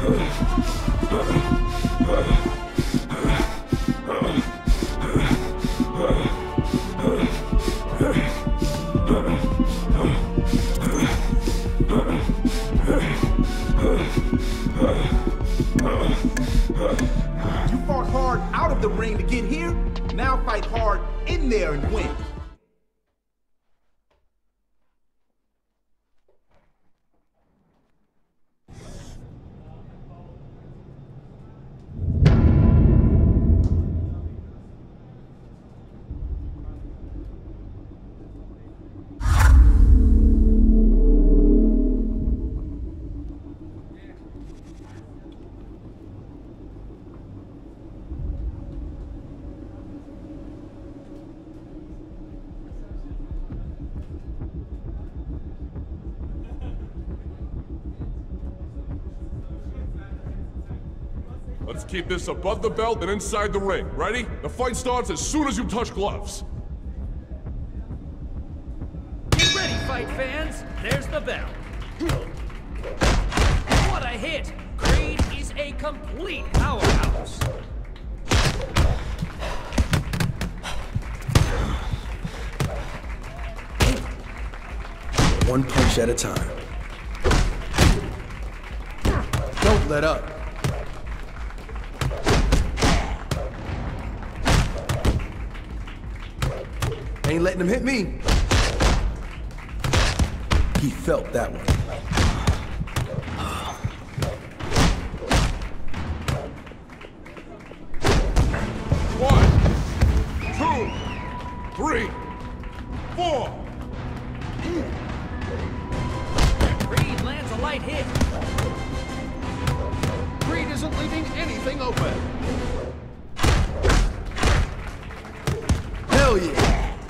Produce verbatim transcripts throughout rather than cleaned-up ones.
You fought hard out of the ring to get here. Now fight hard in there and win. Let's keep this above the belt and inside the ring. Ready? The fight starts as soon as you touch gloves. Get ready, fight fans. There's the bell. What a hit! Creed is a complete powerhouse. One punch at a time. Don't let up. Ain't letting him hit me. He felt that one. One, two, three, four. Creed lands a light hit. Creed isn't leaving anything open. Hell yeah.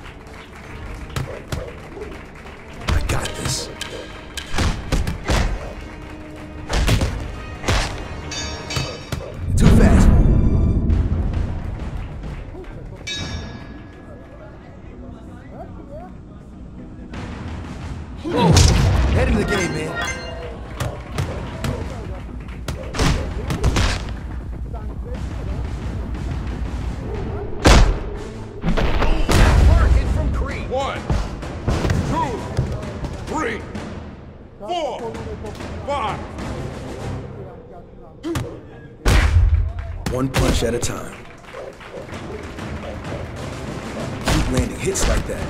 I got this. Too fast. Whoa. Head in the game, man. One, two, three, four, five. One punch at a time. Keep landing hits like that.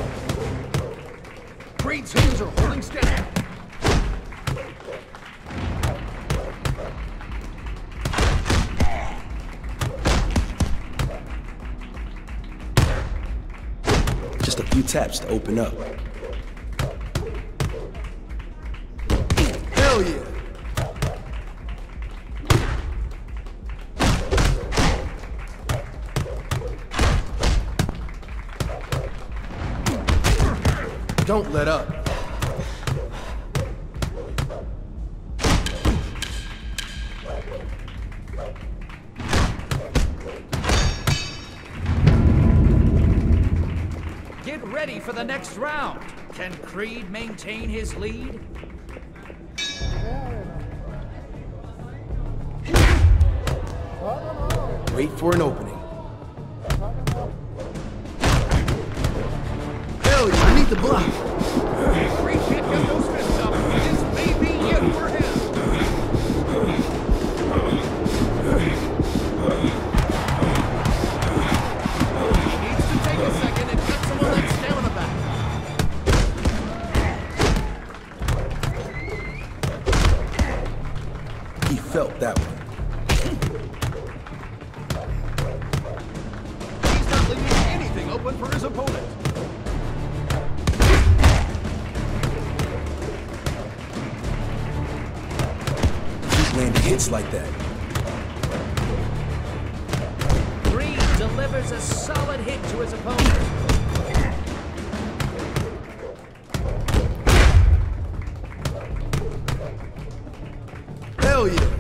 Creed's hands are holding steady. Just a few taps to open up. Hell yeah! Don't let up. Get ready for the next round. Can Creed maintain his lead? Wait for an opening. Hell yeah, I need the block. Creed can't get those fists up. This may be it for him. He needs to take a second and get some of that stamina back. He felt that one. He's not leaving anything open for his opponent. Keep landing hits like that. Creed delivers a solid hit to his opponent. Hell yeah!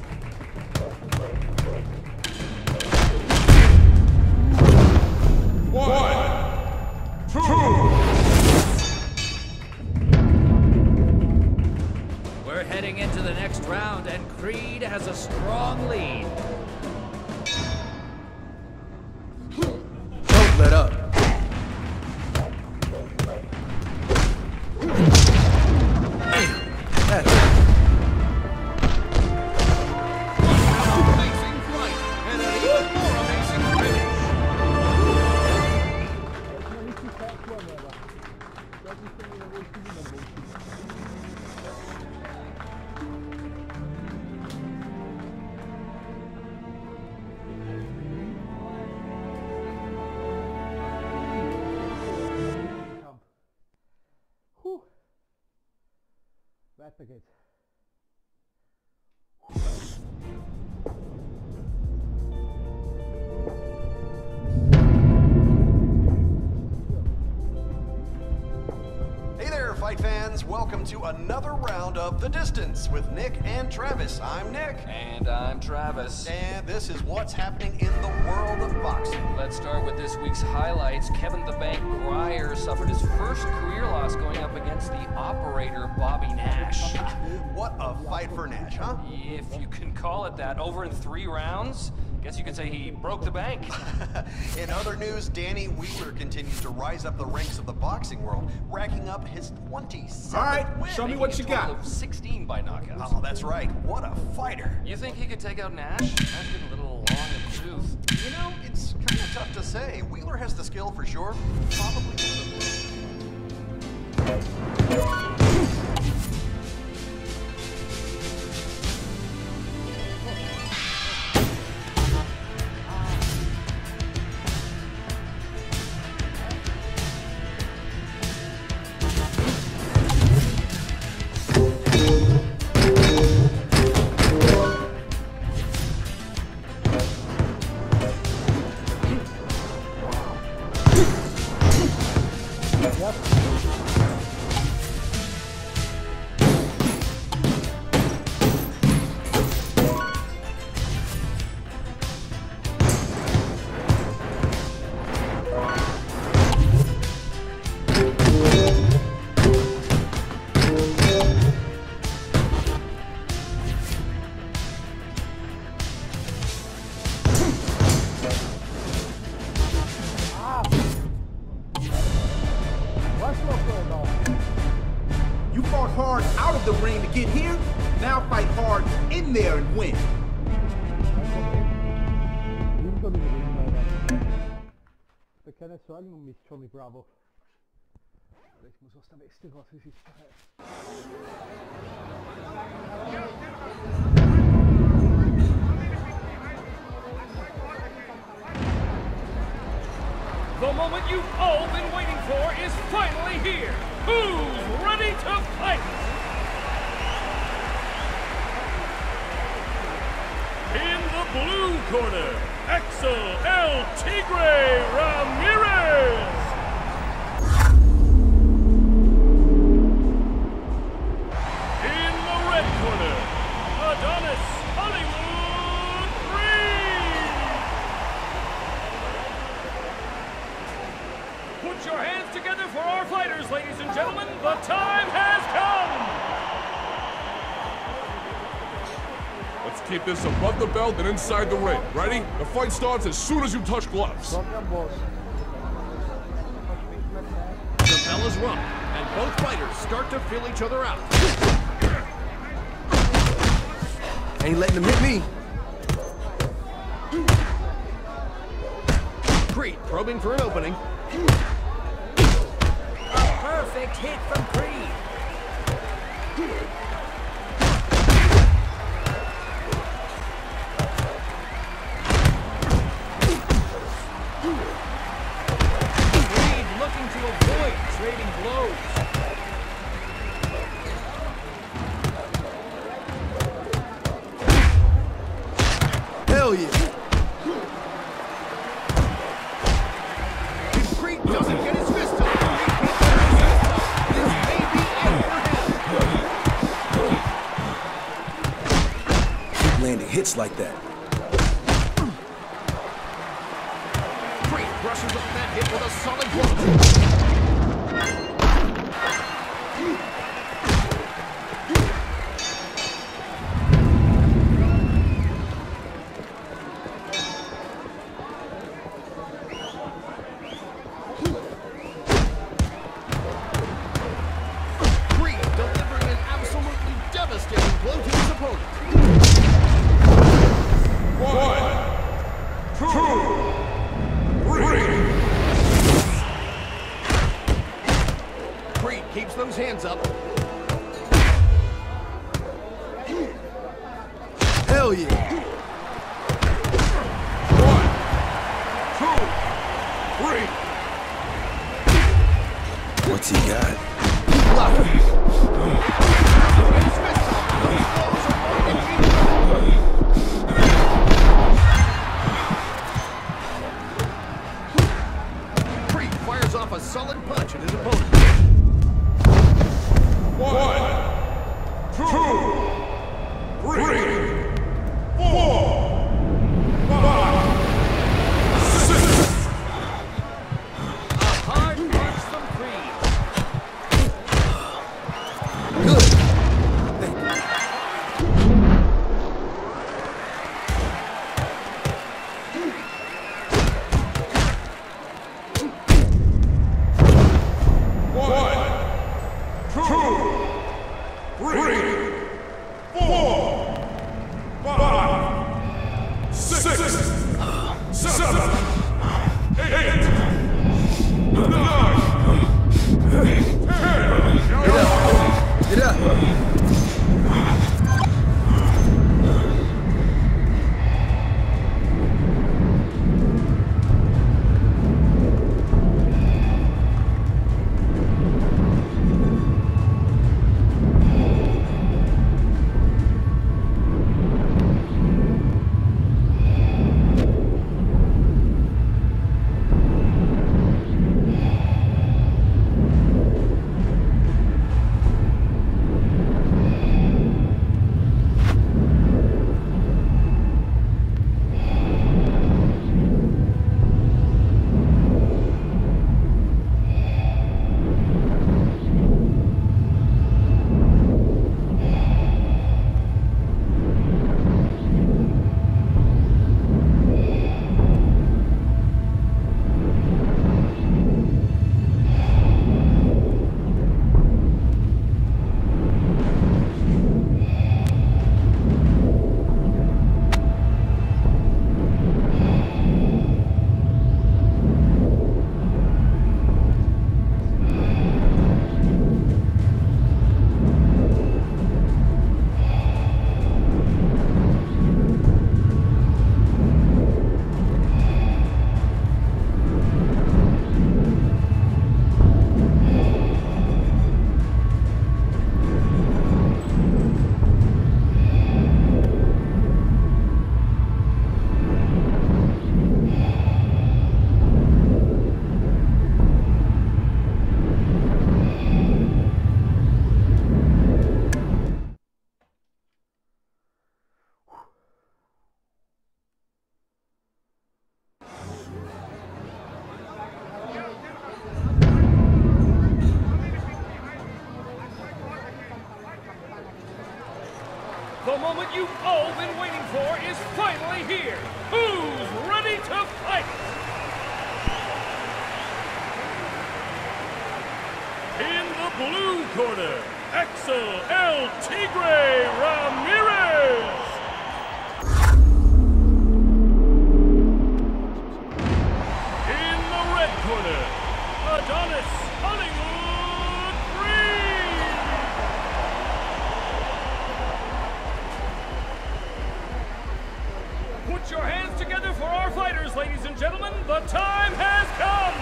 One, two. We're heading into the next round, and Creed Creed has a strong lead. Don't let up. That's it. Amazing fight and an even more amazing finish. Weiter geht's. Hey there, fight fans! Welcome to another round of The Distance with Nick and Travis. I'm Nick. And I'm Travis. And this is what's happening in the world of boxing. Let's start with this week's highlights. Kevin the Bank Grier suffered his first career loss going up against the operator Bobby Nash. What a fight for Nash, huh? If you can call it that. Over in three rounds, guess you could say he broke the bank. In other news, Danny Wheeler continues to rise up the ranks of the boxing world, racking up his twenty-seventh All right, win. show me Making what a you total got. of sixteen by knockout. Oh, that's right. What a fighter. You think he could take out Nash? That's getting a little long in the tooth. You know, it's kind of tough to say. Wheeler has the skill for sure. Probably. You fought hard out of the ring to get here. Now fight hard in there and win. Da keine Sorgen um mich, Johnny Bravo. Aber ich muss aus der Weste raus, wie sieht's da The moment you've all been waiting for is finally here. Who's ready to fight? In the blue corner, Axel El Tigre Ramirez. In the red corner, Adonis Hollywood Reed. Put your hands together for our fighters, ladies and gentlemen. The time has come. Let's keep this above the belt and inside the ring. Ready? The fight starts as soon as you touch gloves. The bell is rung, and both fighters start to feel each other out. Ain't letting them hit me. Creed probing for an opening. Perfect hit from Creed. Creed looking to avoid trading blows. Hell yeah. If Creed doesn't get his fist up, he can't get his fist up. This may be it for him. Keep landing hits like that. Creed brushes off that hit with a solid blow. Hell yeah! One, two, three. What's he got? Creed fires off a solid punch at his opponent. One, two, three, four, five, six. A hard punch from Creed. Good. One, two, three, four, five, six, seven, eight, nine, ten. Get up. The moment you've all been waiting for is finally here. Who's ready to fight? In the blue corner, Axel El Tigre Ramirez. In the red corner, Adonis Hollywood Creed. Put your hands together for our fighters, ladies and gentlemen. The time has come.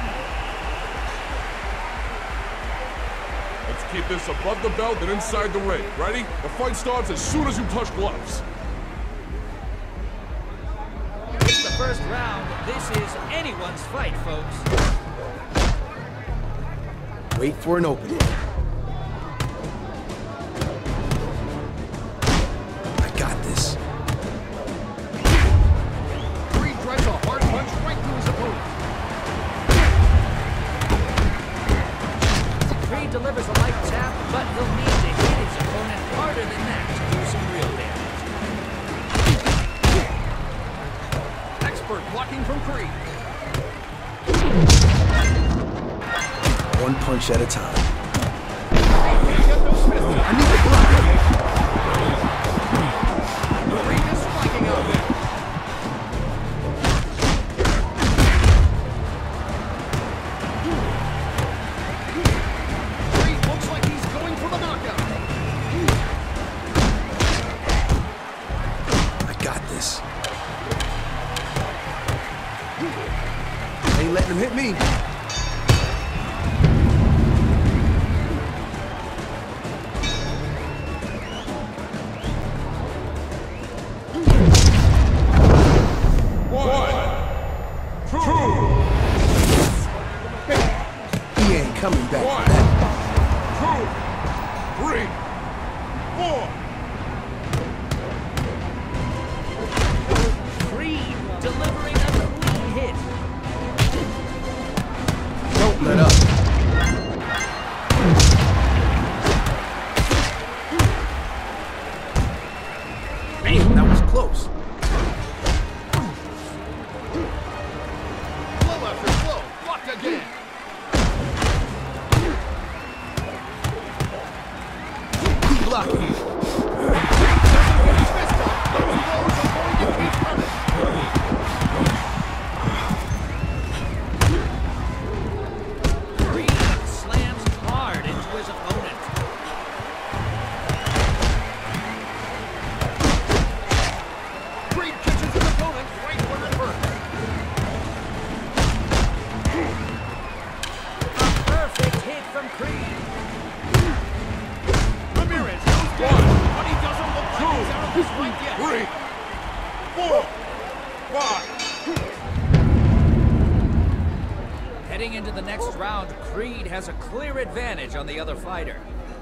Let's keep this above the belt and inside the ring. Ready? The fight starts as soon as you touch gloves. It's the first round. This is anyone's fight, folks. Wait for an opening. I got this. Creed drives a hard punch right through his opponent. Creed delivers a light tap, but he'll need to hit his opponent harder than that to do some real damage. Expert blocking from Creed. One punch at a time. Creed got no Smith. I need to block him. Creed is striking out there. Creed looks like he's going for the knockout. I got this. Ain't letting him hit me. Coming back. One, two, three, four. Creed delivering a clean hit. Don't let up. Man, that was close. Blow after blow. Blocked again. Creed slams hard into his opponent. Creed catches his opponent right where it hurts. A perfect hit from Creed. Ramirez goes down, but he doesn't look like he's out of this fight yet. Three, four, five. Heading into the next round, Creed has a clear advantage on the other fighter.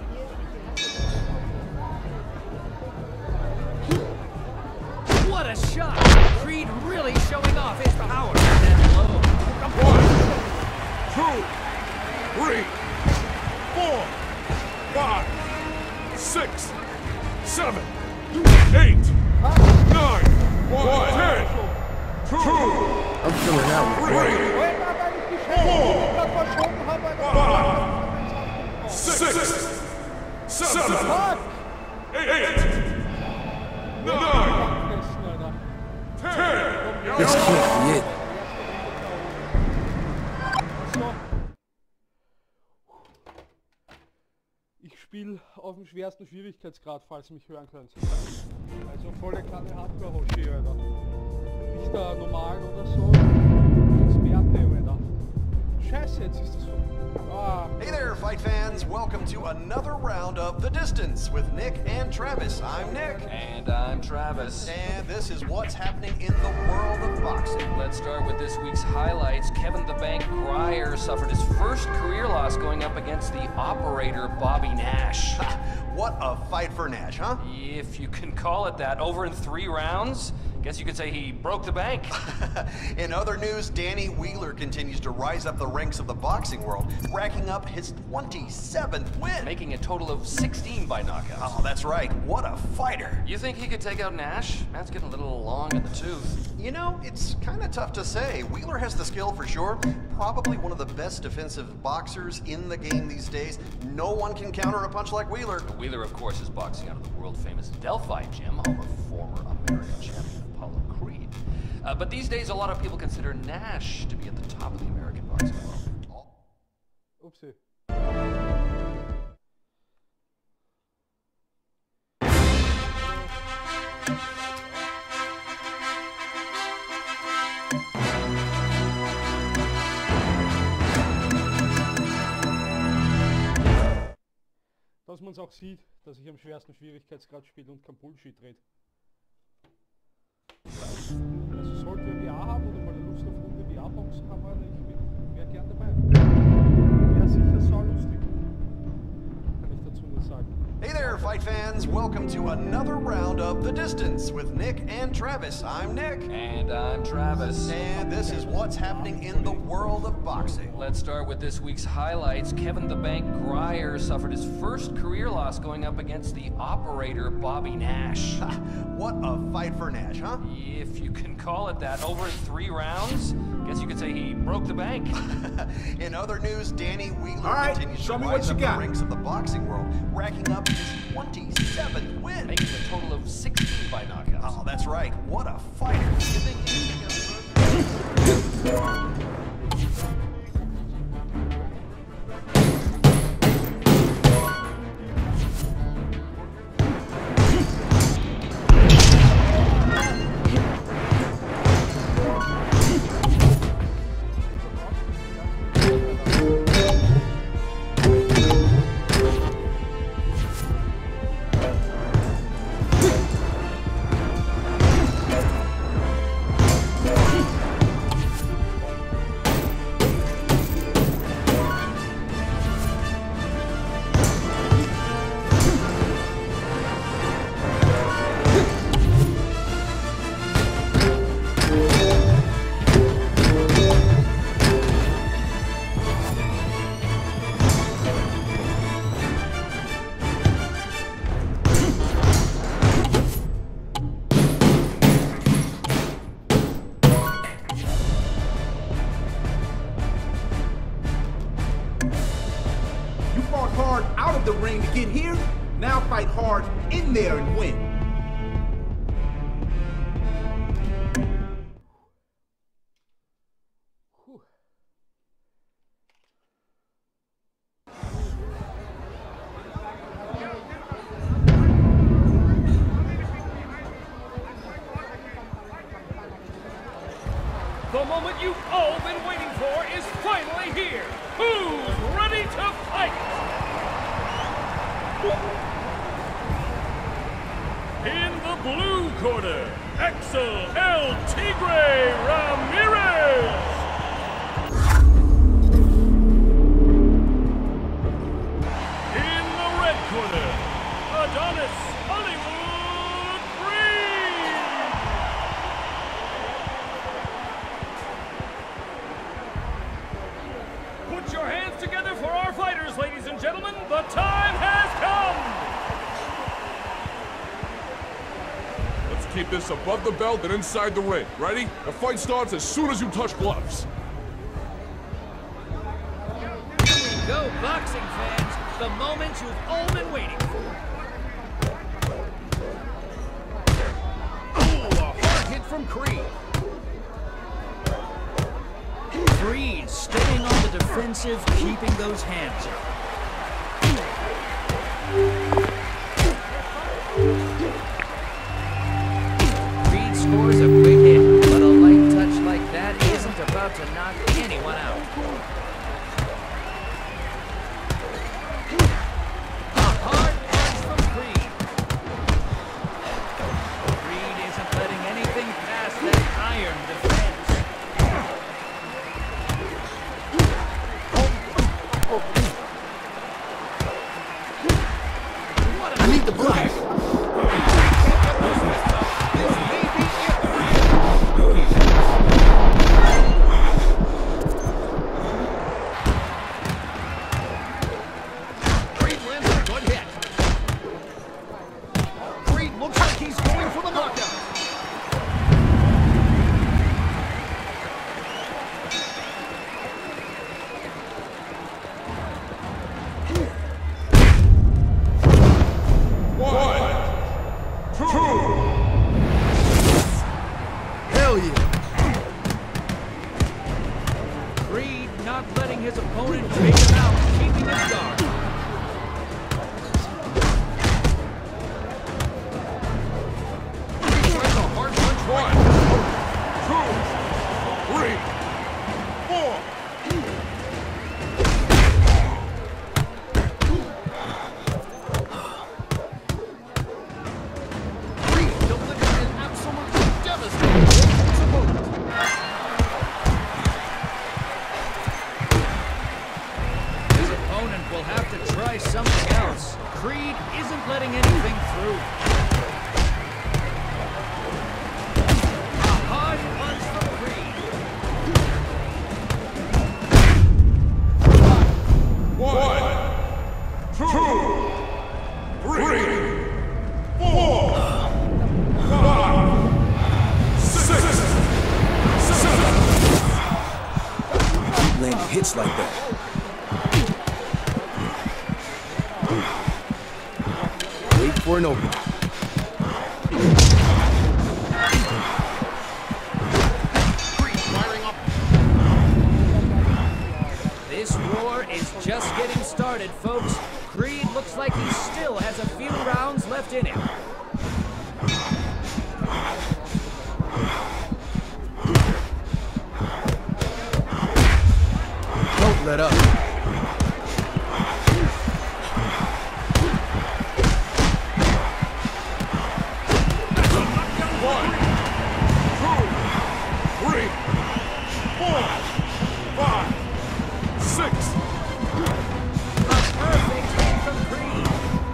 What a shot! Creed really showing off his power with that blow. One, two, three, four, five, six, seven, eight, nine, one, ten, two, I'm feeling that one. three, five, six, seven, eight, nine, ten. This can't be it. Ich spiele auf dem schwersten Schwierigkeitsgrad, falls ihr mich hören könnt. Also volle Kanne Hardcore-Hoshi, Alter. Nicht der normal oder so. Experte, Alter. Scheiße, jetzt ist das so. Ah. Hey there, fight fans! Welcome to another round of The Distance with Nick and Travis. I'm Nick. And I'm Travis. And this is what's happening in the world of boxing. Let's start with this week's highlights. Kevin the Bank Grier suffered his first career loss going up against the operator Bobby Nash. What a fight for Nash, huh? If you can call it that. Over in three rounds. Guess you could say he broke the bank. In other news, Danny Wheeler continues to rise up the ranks of the boxing world, racking up his twenty-seventh win. Making a total of sixteen by knockout. Oh, that's right. What a fighter. You think he could take out Nash? That's getting a little long in the tooth. You know, it's kind of tough to say. Wheeler has the skill for sure. Probably one of the best defensive boxers in the game these days. No one can counter a punch like Wheeler. Wheeler, of course, is boxing out of the world-famous Delphi gym, home of former American champion Apollo Creed. Uh, but these days, a lot of people consider Nash to be at the top of the American boxing world. Oopsie. Dass man es auch sieht, dass ich am schwersten Schwierigkeitsgrad spiele und kein Bullshit rede. Also sollte wer W A haben oder mal Lust auf Runde W A-Boxen haben, Alter, ich wäre gern dabei. Wäre sicher saulustig. Kann ich dazu nur sagen. Hey there, fight fans! Welcome to another round of The Distance with Nick and Travis. I'm Nick. And I'm Travis. And this is what's happening in the world of boxing. Let's start with this week's highlights. Kevin the Bank Grier suffered his first career loss going up against the operator Bobby Nash. What a fight for Nash, huh? If you can call it that. Over in three rounds. Guess you could say he broke the bank. In other news, Danny Wheeler All right, continues show to me what rise you up got. the ranks of the boxing world, racking up his twenty-seventh win. Making a total of sixteen by knockout. Oh, that's right. What a fighter. You think he's The moment you've all been waiting for is finally here. Who's ready to fight? In the blue corner, Axel El Tigre Ramirez. In the red corner, Adonis Hollywood Creed. Put your hands together for our fighters, ladies and gentlemen. The time has come. Let's keep this above the belt and inside the ring. Ready? The fight starts as soon as you touch gloves. Go boxing fans, the moment you've all been waiting for. Ooh, a hard hit from Creed. Creed staying on the defensive, keeping those hands up. Creed scores a quick hit, but a light touch like that isn't about to knock anyone out. I need the block. Creed lands a good hit. Creed looks like he's going for the knockout. Hell yeah. Creed not letting his opponent take him out, keeping his guard. Creed tries a hard punch right. Two, three, four. Creed delivering an absolutely devastating hit to his opponent. His opponent will have to try something else. Creed isn't letting anything through. A hard punch from Creed. One, two, three, four, five, six, seven. Keep landing hits like that. Wait for an opening. This war is just getting started, folks. Creed looks like he still has a few rounds left in him. Don't let up. One, two, three, four, five, six. A perfect hit from Creed.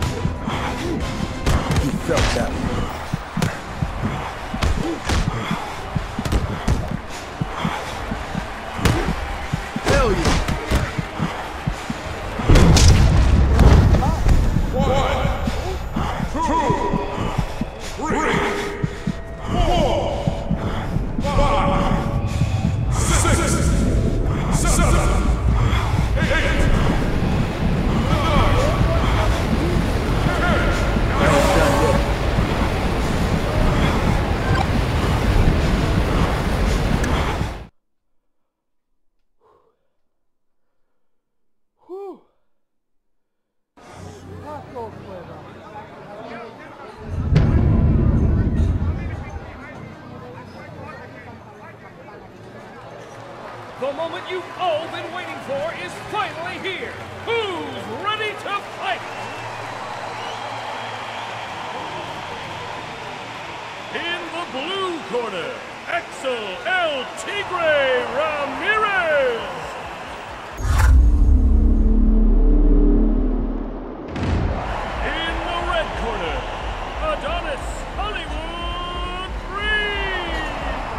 He felt that one. Hell yeah. The moment you've all been waiting for is finally here. Who's ready to fight? In the blue corner, Axel El Tigre Ramirez. In the red corner, Adonis Hollywood Creed.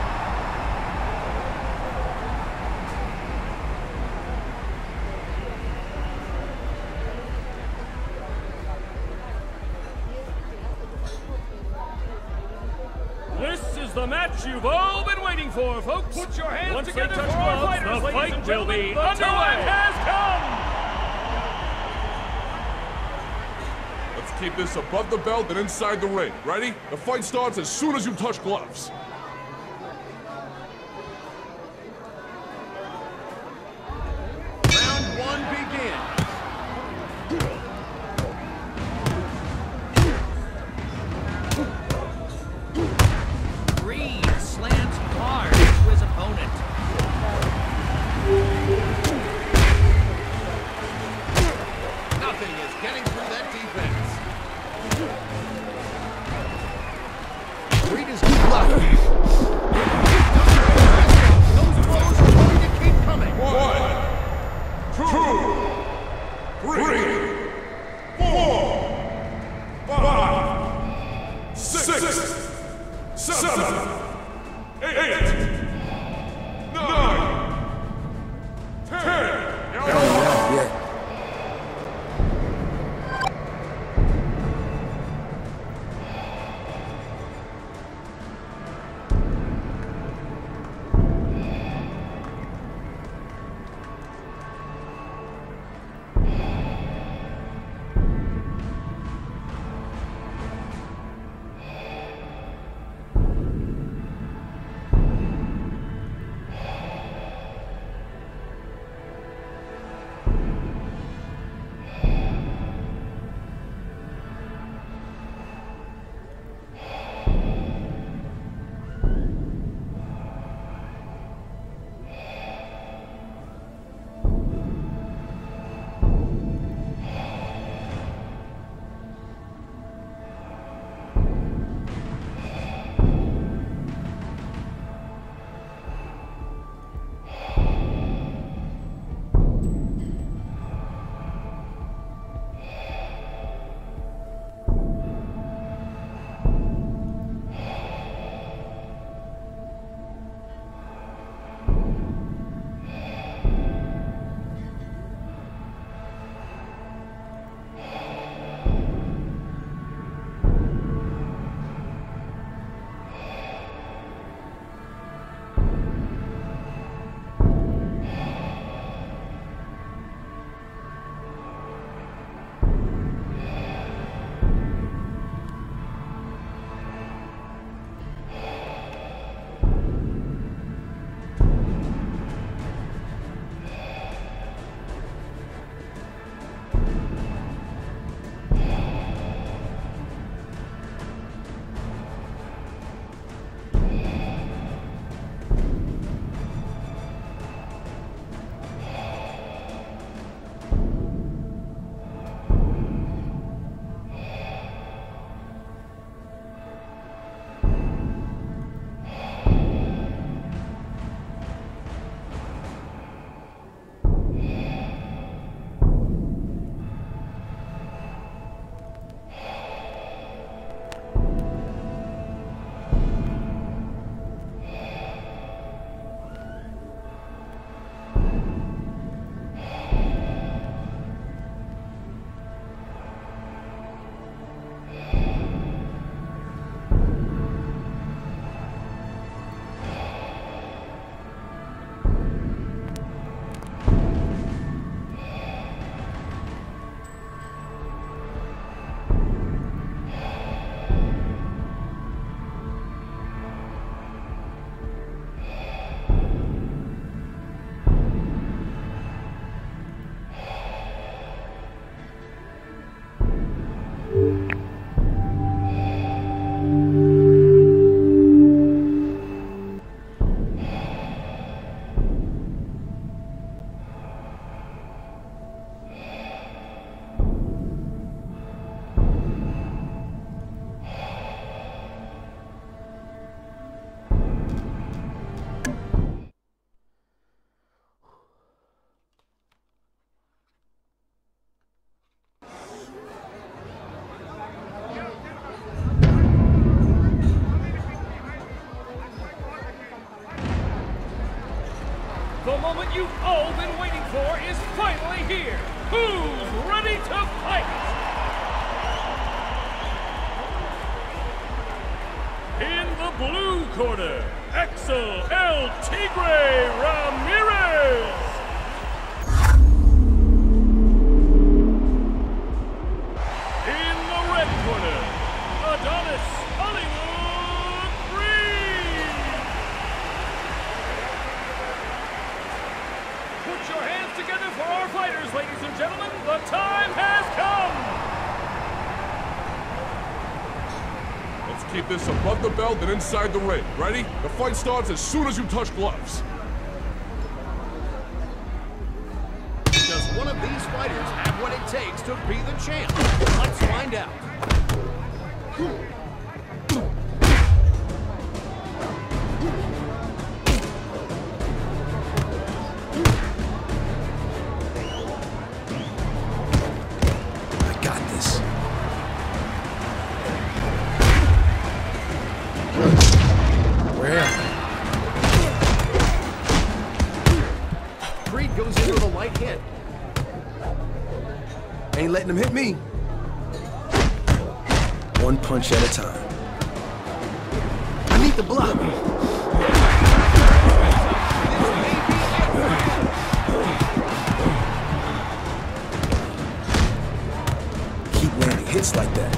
This is the match you've all been waiting for, folks. Put your hands Once together for our fighters, the fight will be underway. The time has come. Let's keep this above the belt and inside the ring. Ready? The fight starts as soon as you touch gloves. Round one begins. Creed slams hard into his opponent. Nothing is getting through that defense. Creed is blocking. Those blows are going to keep coming. One, two, three, four, five, six, seven, eight, nine, ten. Not yet. moment you've all been waiting for is finally here. Who's ready to fight? In the blue corner, Axel El Tigre Ramirez. In the red corner, Adonis Hollywood Creed. Put your hands together for our fighters, ladies and gentlemen. The time has come. Let's keep this above the belt and inside the ring. Ready? The fight starts as soon as you touch gloves. Does one of these fighters have what it takes to be the champ? Let's find out. I got this. Where am I? Creed goes in with a light hit. Ain't letting him hit me. One punch at a time. I need the block. Keep landing hits like that.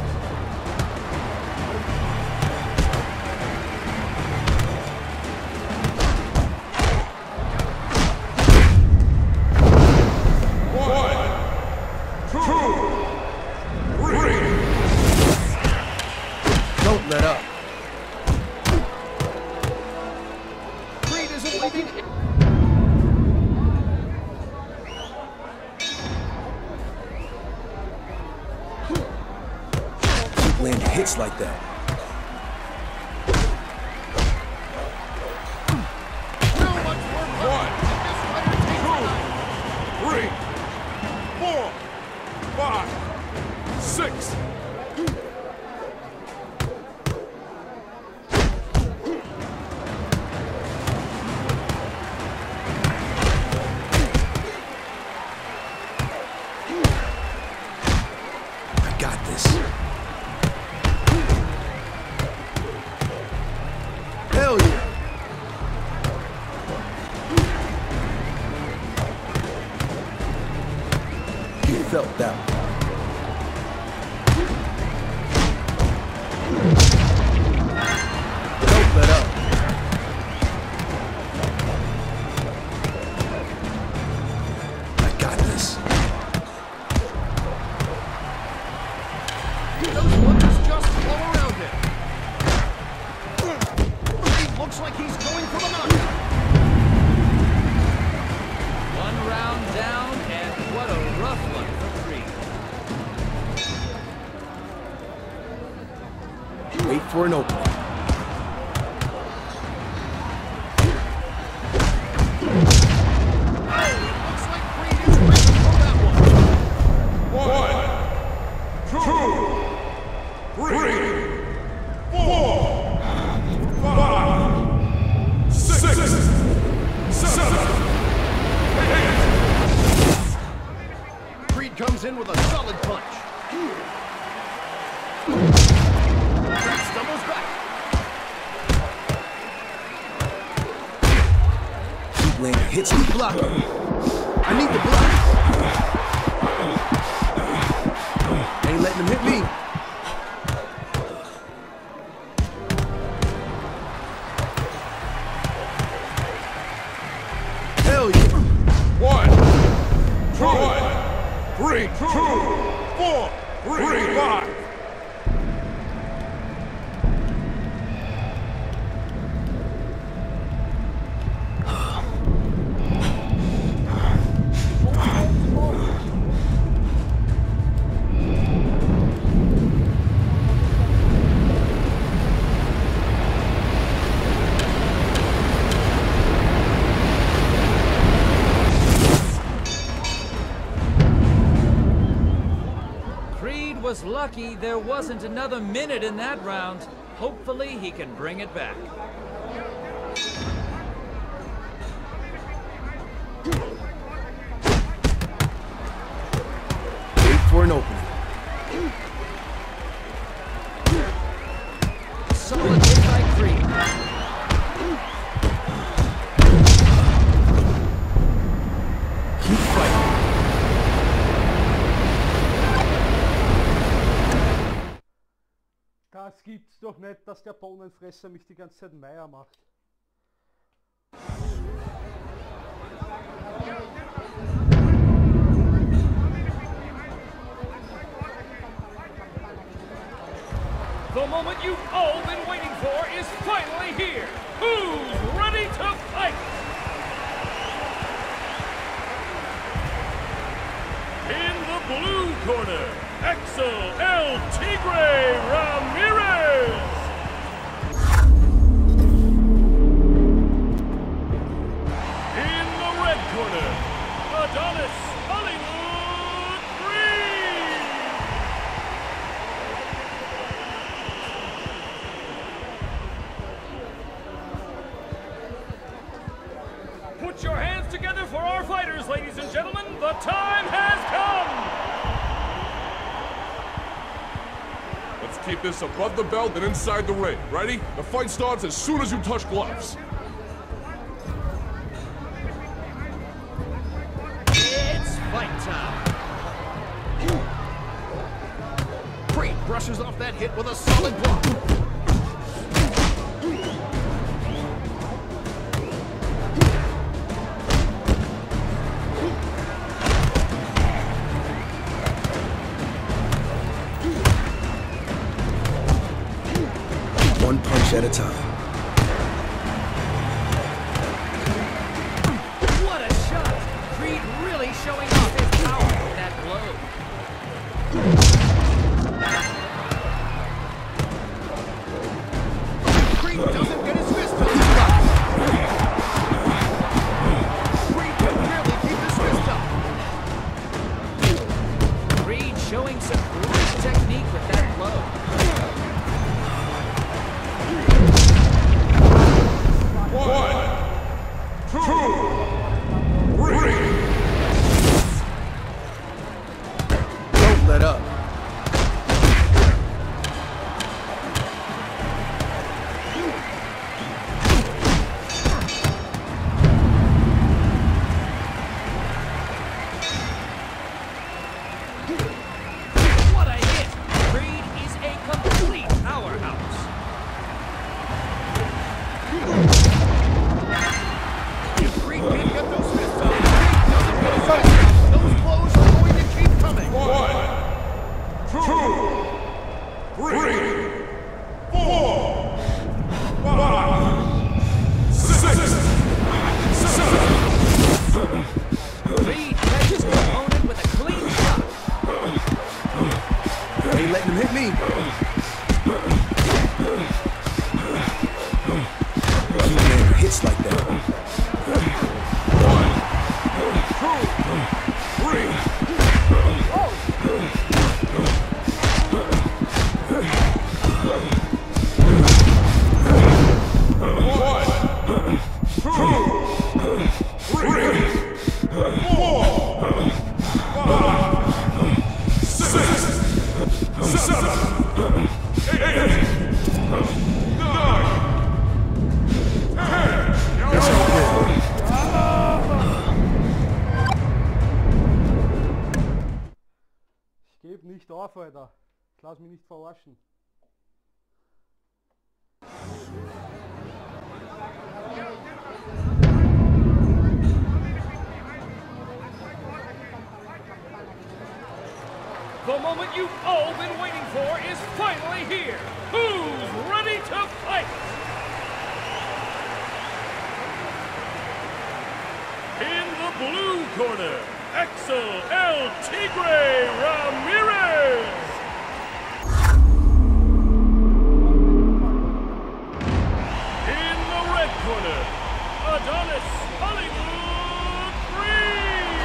Don't let up. Creed isn't leaving. Keep landing hits like that. How much more One, two, three, four, five, six. I got this. Hell yeah. You felt that one. Don't let up. I got this. Those ones just all around him. Creed looks like he's going for the knockout. One round down, and what a rough one for Creed. Wait for an opening. Looks like Creed is ready for that one. One, two, three, four, five, six, seven, eight. Creed comes in with a solid punch. Creed stumbles back. Keep landing hits. Keep blocking. I need the block. Ain't letting him hit me. Hell yeah. One, two, three, two, four, three, five. Was lucky there wasn't another minute in that round. Hopefully he can bring it back. Wait for an opening. Solid hit by Creed. Keep fighting. Das gibt's doch nicht, dass der Bohnenfresser mich die ganze Zeit Meier macht. The moment you've all been waiting for is finally here. Who's ready to fight? In the blue corner, Axel El Tigre Ramirez. In the red corner, Adonis Hollywood Green. Put your hands together for our fighters, ladies and gentlemen. The time has come. Let's keep this above the belt and inside the ring. Ready? The fight starts as soon as you touch gloves. It's fight time. Creed brushes off that hit with a solid block. One punch at a time. What a shot! Creed really showing off his power with that blow. Creed doesn't get his fist to the spot. Creed can barely keep his fist up. Creed showing some great technique with that blow. One, two, three. Don't let up. What a hit! Creed is a complete powerhouse. If Creed can't get those fists up, Creed doesn't get his fist up. Those blows are going to keep coming. One, two, three, four, five, six, seven. Creed catches his opponent with a clean shot. Ain't letting him hit me. He never hits like that. Three. One, two, three, four, five, six, seven, eight, nine, ten. Ich gebe nicht auf, Alter. Ich lass mich nicht verarschen. The moment you've all been waiting for is finally here. Who's ready to fight? In the blue corner, Axel El Tigre Ramirez. In the red corner, Adonis Hollywood Green.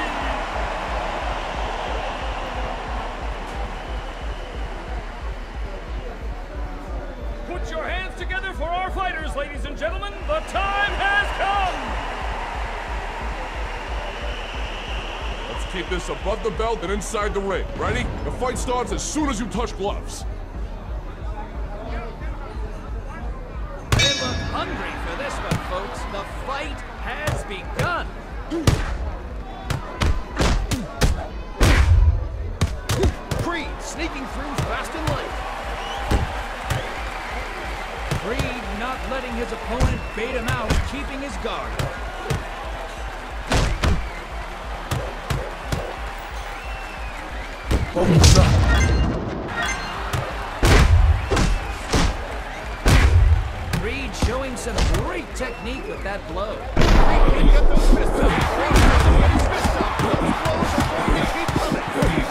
Put your hands together for our fighters, ladies and gentlemen. The time has come. keep this above the belt and inside the ring. Ready? The fight starts as soon as you touch gloves. They look hungry for this one, folks. The fight has begun. Creed sneaking through fast and light. Creed not letting his opponent bait him out, keeping his guard. Focus up. Creed showing some great technique with that blow. Creed can't get those fists up. Creed doesn't get his fists up. Those blows are going to keep coming.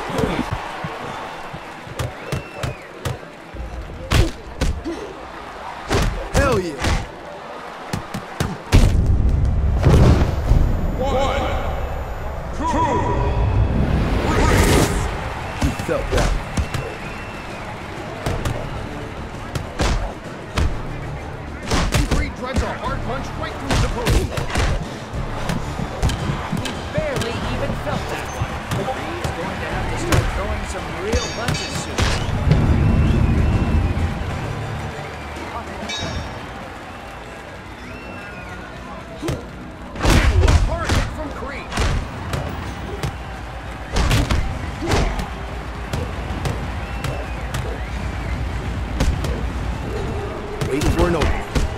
Hell yeah. One, two, three. You felt that. Creed drives a hard punch right through his opponent. He barely even felt that one. Creed's going to have to start throwing some real punches soon. A hard hit from Creed. Waiting for an opening.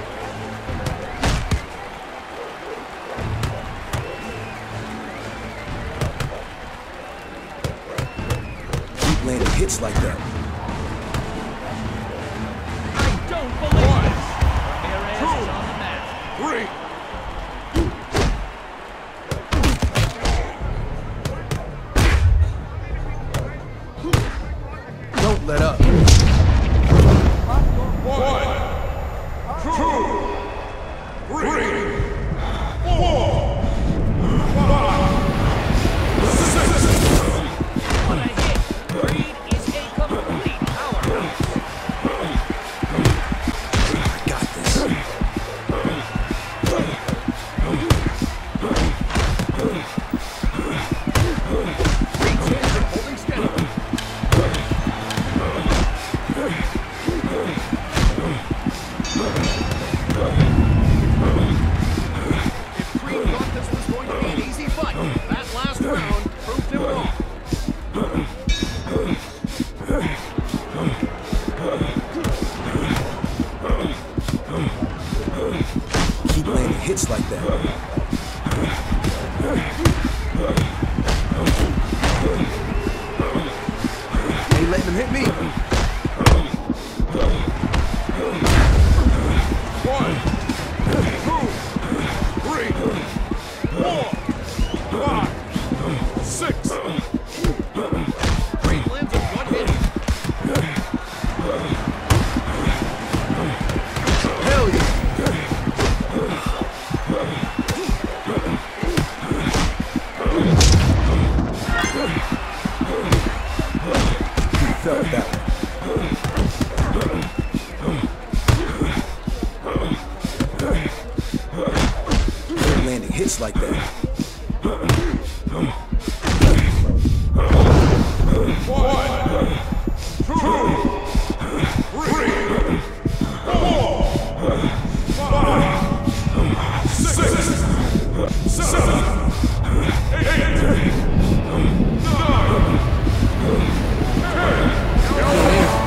Keep landing hits like that. I don't believe this. Ramirez is on the mat. Three. Don't let up. One, two, three, four, five, six. What a hit. Creed is a complete powerhouse. I got this. Creed's hands are holding steady. If Creed thought this was going to be an easy fight, that last round proved him wrong. Keep landing hits like that. Ain't letting him hit me. One, two, three, four, five, six. Creed lands a one hit. Hell yeah. You felt that one. Keep landing hits like that. One, two, three, four, five, six, seven, eight, nine, ten.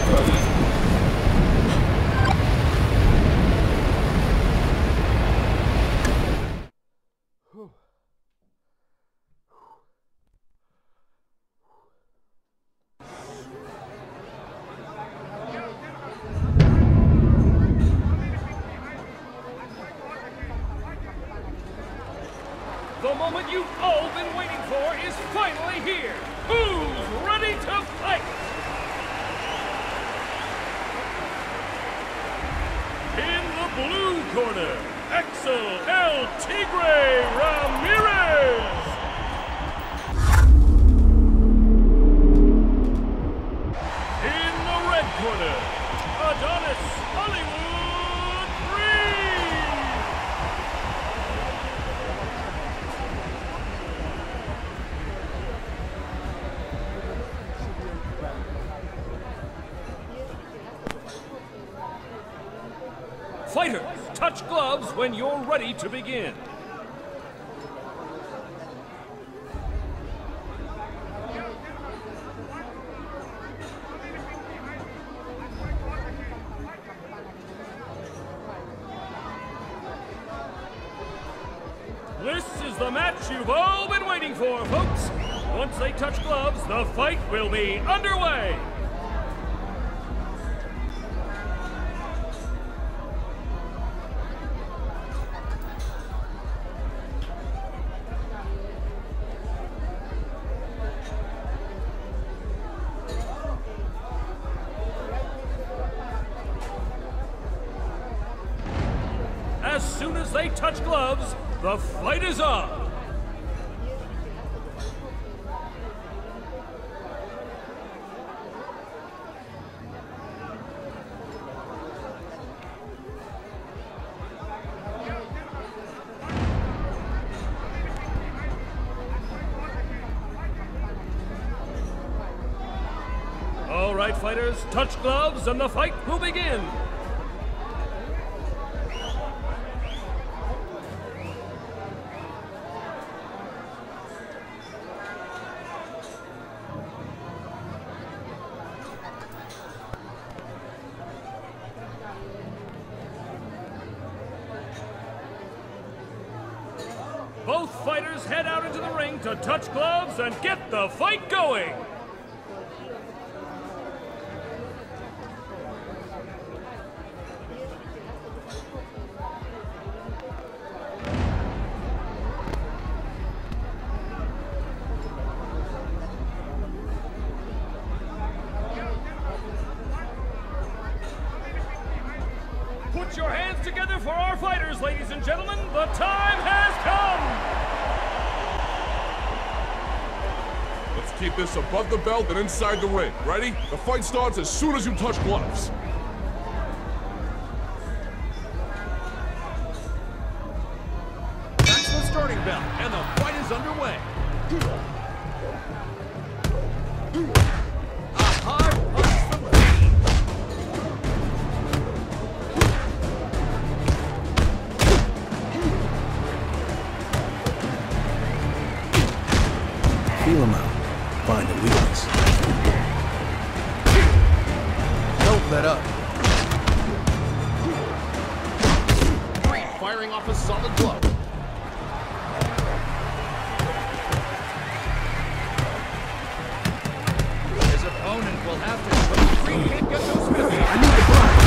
The moment you've all been waiting for is finally here. Who's ready to fight? In the blue corner, Axel El Tigre Ramirez. In the red corner, Adonis Hollywood Creed. Fighters, touch gloves when you're ready to begin. This is the match you've all been waiting for, folks. Once they touch gloves, the fight will be underway. As soon as they touch gloves, the fight is on. All right, fighters, touch gloves and the fight will begin. Both fighters head out into the ring to touch gloves and get the fight going. Put your hands together for our fighters, ladies and gentlemen. The time has come. Let's keep this above the belt and inside the ring. Ready? The fight starts as soon as you touch gloves. That's the starting bell, and the fight is underway. A hard punch from Creed. Feel him out. Find a weakness. Don't let up. Creed firing off a solid blow. His opponent will have to... Creed can't get those fists. I need the block.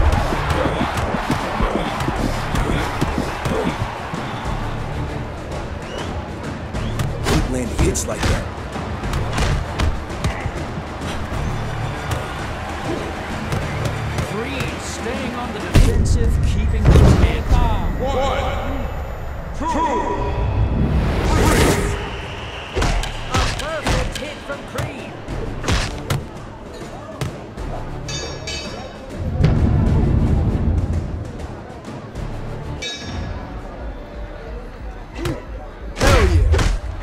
Keep landing hits like that. Creed staying on the defensive, keeping his head down. One, two, A perfect hit from Creed. Hell yeah.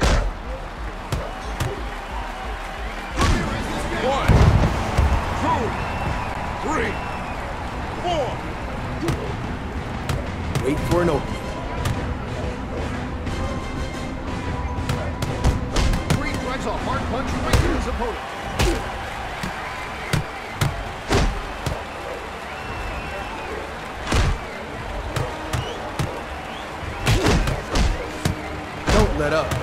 one, two, three, four. Wait for an opening. Creed drives a hard punch right to his opponent. Don't let up.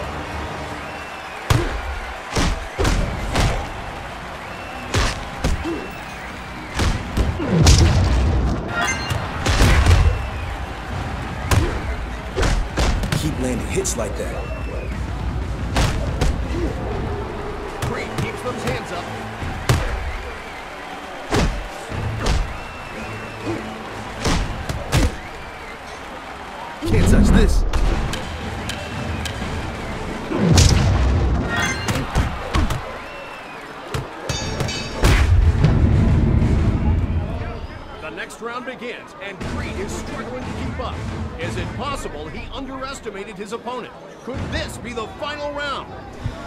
Keep landing hits like that. Creed keeps those hands up. Can't touch this. The next round begins, and Creed is struggling to keep up. Is it possible he underestimated his opponent? Could this be the final round?